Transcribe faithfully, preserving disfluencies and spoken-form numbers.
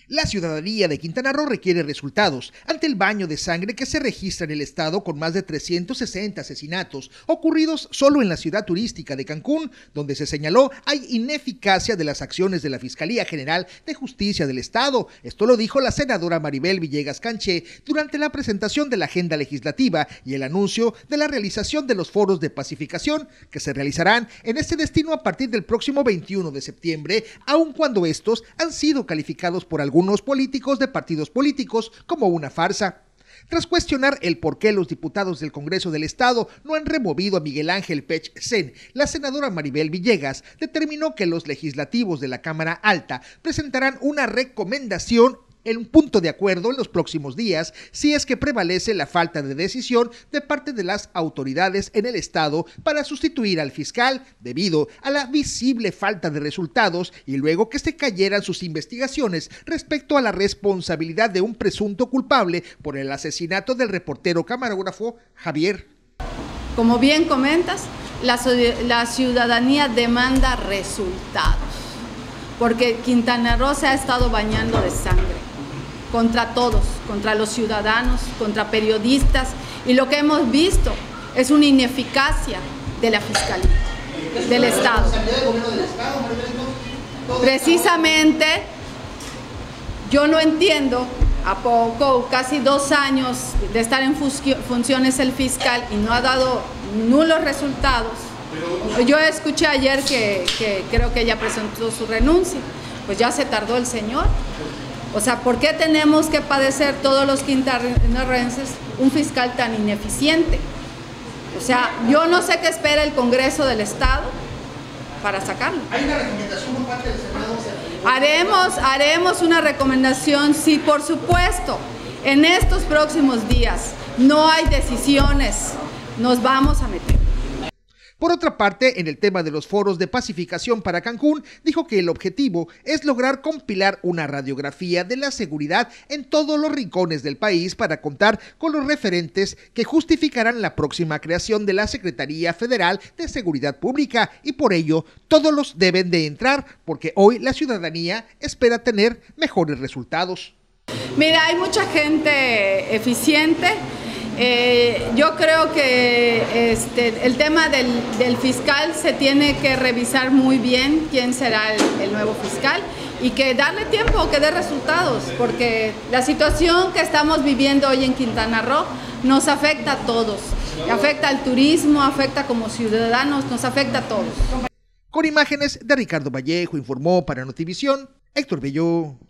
La ciudadanía de Quintana Roo requiere resultados ante el baño de sangre que se registra en el estado, con más de trescientos sesenta asesinatos ocurridos solo en la ciudad turística de Cancún, donde se señaló hay ineficacia de las acciones de la Fiscalía General de Justicia del estado. Esto lo dijo la senadora Maribel Villegas Canché durante la presentación de la agenda legislativa y el anuncio de la realización de los foros de pacificación que se realizarán en este destino a partir del próximo veintiuno de septiembre, aun cuando estos han sido calificados por algunos algunos políticos de partidos políticos como una farsa. Tras cuestionar el por qué los diputados del Congreso del Estado no han removido a Miguel Ángel Pech Sen, la senadora Maribel Villegas determinó que los legislativos de la Cámara Alta presentarán una recomendación en un punto de acuerdo en los próximos días si es que prevalece la falta de decisión de parte de las autoridades en el estado para sustituir al fiscal debido a la visible falta de resultados y luego que se cayeran sus investigaciones respecto a la responsabilidad de un presunto culpable por el asesinato del reportero camarógrafo Javier. Como bien comentas, la, la ciudadanía demanda resultados, porque Quintana Roo se ha estado bañando de sangre contra todos, contra los ciudadanos, contra periodistas, y lo que hemos visto es una ineficacia de la Fiscalía, del Estado. Precisamente, yo no entiendo, a poco, casi dos años de estar en funciones el fiscal y no ha dado nulos resultados. Yo escuché ayer que, que creo que ella presentó su renuncia, pues ya se tardó el señor. O sea, ¿por qué tenemos que padecer todos los quintanarroenses un fiscal tan ineficiente? O sea, yo no sé qué espera el Congreso del Estado para sacarlo. ¿Hay una recomendación por parte del Senado? Haremos, haremos una recomendación, sí, por supuesto. En estos próximos días no hay decisiones, nos vamos a meter. Por otra parte, en el tema de los foros de pacificación para Cancún, dijo que el objetivo es lograr compilar una radiografía de la seguridad en todos los rincones del país para contar con los referentes que justificarán la próxima creación de la Secretaría Federal de Seguridad Pública, y por ello todos los deben de entrar porque hoy la ciudadanía espera tener mejores resultados. Mira, hay mucha gente eficiente. Eh, yo creo que este, el tema del, del fiscal se tiene que revisar muy bien quién será el, el nuevo fiscal y que darle tiempo, que dé resultados, porque la situación que estamos viviendo hoy en Quintana Roo nos afecta a todos, afecta al turismo, afecta como ciudadanos, nos afecta a todos. Con imágenes de Ricardo Vallejo, informó para Notivisión Héctor Bello.